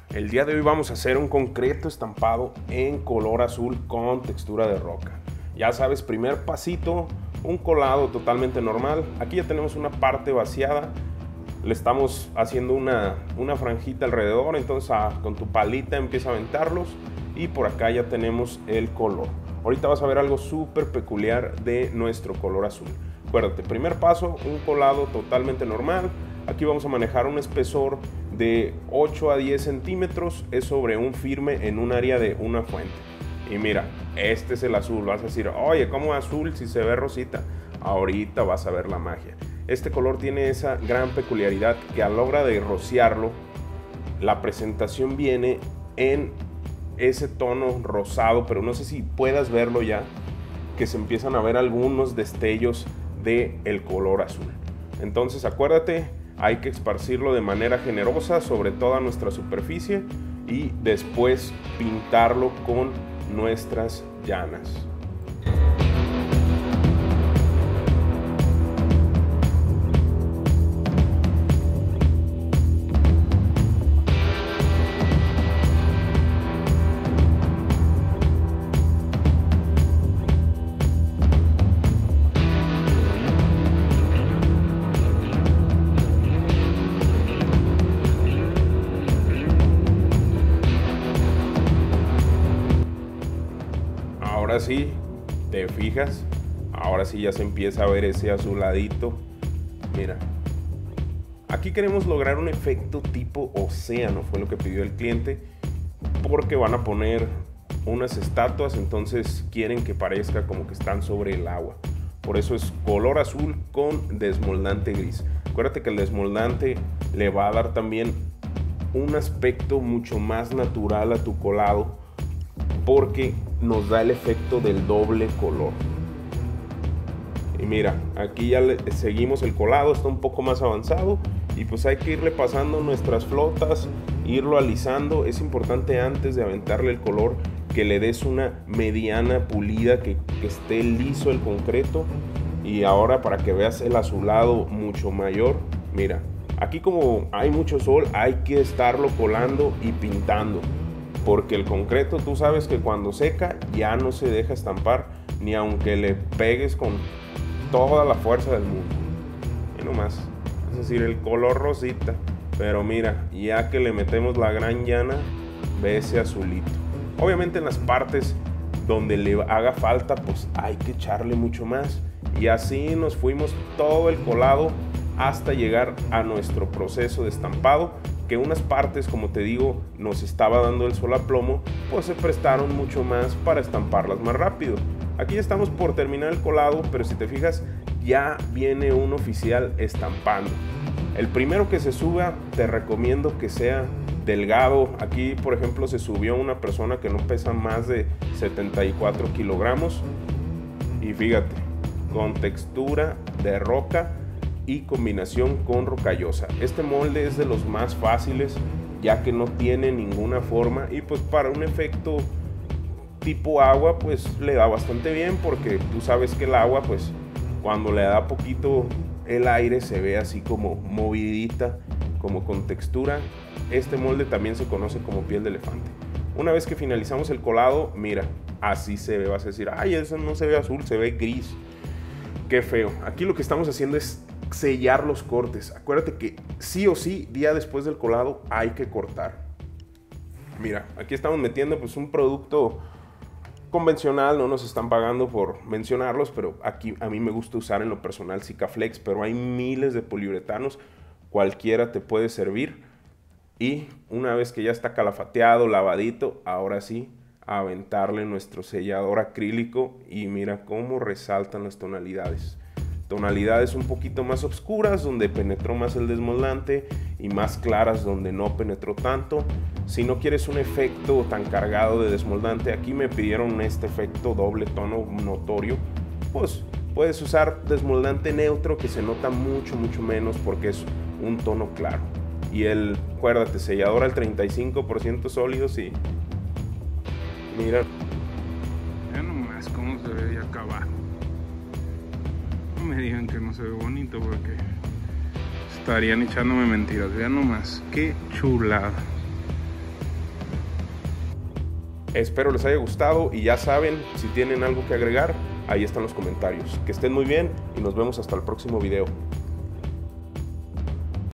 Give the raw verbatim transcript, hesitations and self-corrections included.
El día de hoy vamos a hacer un concreto estampado en color azul con textura de roca. Ya sabes, primer pasito, un colado totalmente normal. Aquí ya tenemos una parte vaciada. Le estamos haciendo una, una franjita alrededor, entonces a, con tu palita empieza a aventarlos y por acá ya tenemos el color. Ahorita vas a ver algo súper peculiar de nuestro color azul. Acuérdate, primer paso, un colado totalmente normal. Aquí vamos a manejar un espesor de ocho a diez centímetros, es sobre un firme en un área de una fuente. Y mira, este es el azul. Vas a decir, oye, ¿cómo azul si se ve rosita? Ahorita vas a ver la magia. Este color tiene esa gran peculiaridad que a la hora de rociarlo, la presentación viene en ese tono rosado, pero no sé si puedas verlo ya, que se empiezan a ver algunos destellos del color azul. Entonces acuérdate, hay que esparcirlo de manera generosa sobre toda nuestra superficie y después pintarlo con nuestras llanas. Ahora sí, te fijas, ahora sí ya se empieza a ver ese azuladito. Mira, aquí queremos lograr un efecto tipo océano, fue lo que pidió el cliente, porque van a poner unas estatuas, entonces quieren que parezca como que están sobre el agua. Por eso es color azul con desmoldante gris. Acuérdate que el desmoldante le va a dar también un aspecto mucho más natural a tu colado, porque nos da el efecto del doble color. Y mira, aquí ya le seguimos el colado, está un poco más avanzado y pues hay que irle pasando nuestras flotas, irlo alisando. Es importante antes de aventarle el color que le des una mediana pulida, que, que esté liso el concreto. Y ahora, para que veas el azulado mucho mayor, mira, aquí como hay mucho sol, hay que estarlo colando y pintando, porque el concreto, tú sabes que cuando seca ya no se deja estampar, ni aunque le pegues con toda la fuerza del mundo. Y nomás, es decir, el color rosita. Pero mira, ya que le metemos la gran llana, ve ese azulito. Obviamente en las partes donde le haga falta, pues hay que echarle mucho más. Y así nos fuimos todo el colado hasta llegar a nuestro proceso de estampado, que unas partes, como te digo, nos estaba dando el sol a plomo, pues se prestaron mucho más para estamparlas más rápido. Aquí ya estamos por terminar el colado, pero si te fijas, ya viene un oficial estampando. El primero que se suba, te recomiendo que sea delgado. Aquí, por ejemplo, se subió una persona que no pesa más de setenta y cuatro kilogramos. Y fíjate, con textura de roca y combinación con rocallosa. Este molde es de los más fáciles, ya que no tiene ninguna forma, y pues para un efecto tipo agua pues le da bastante bien, porque tú sabes que el agua, pues cuando le da poquito el aire, se ve así como movidita, como con textura. Este molde también se conoce como piel de elefante. Una vez que finalizamos el colado, mira, así se ve. Vas a decir, ay, eso no se ve azul, se ve gris, qué feo. Aquí lo que estamos haciendo es sellar los cortes. Acuérdate que sí o sí, día después del colado, hay que cortar. Mira, aquí estamos metiendo pues un producto convencional, no nos están pagando por mencionarlos, pero aquí a mí me gusta usar en lo personal Sikaflex, pero hay miles de poliuretanos, cualquiera te puede servir. Y una vez que ya está calafateado, lavadito, ahora sí, a aventarle nuestro sellador acrílico y mira cómo resaltan las tonalidades. Tonalidades un poquito más oscuras donde penetró más el desmoldante y más claras donde no penetró tanto. Si no quieres un efecto tan cargado de desmoldante, aquí me pidieron este efecto doble tono notorio, pues puedes usar desmoldante neutro, que se nota mucho mucho menos porque es un tono claro. Y el, acuérdate, sellador al treinta y cinco por ciento sólidos y mira. Ya nomás cómo se ve de acá abajo. No me digan que no se ve bonito, porque estarían echándome mentiras. Vean nomás, qué chulada. Espero les haya gustado y ya saben, si tienen algo que agregar, ahí están los comentarios. Que estén muy bien y nos vemos hasta el próximo video.